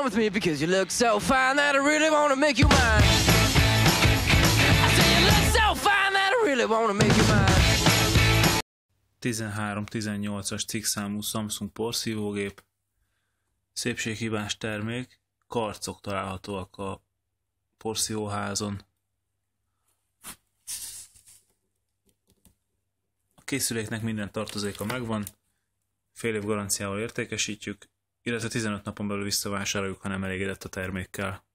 with me because you look so fine that I really wanna make you mine. I say you look so fine that I really wanna make you mine. 13-18-as cikkszámú Samsung porszívógép, szépséghibás termék, karcok találhatóak a porszívóházon. A készüléknek minden tartozéka megvan, fél év garanciával értékesítjük, illetve 15 napon belül visszavásároljuk, ha nem elégedett a termékkel.